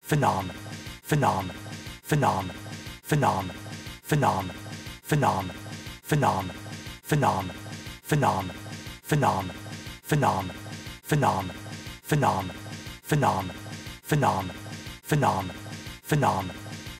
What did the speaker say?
phenomenal, phenomenal, phenomenal, phenomenal, phenomenal, phenomenal, phenomenal, phenomenal, phenomenal, phenomenal, phenomenal, phenomenal, phenomenal, phenomenal, phenomenal, phenomenal, phenomenal.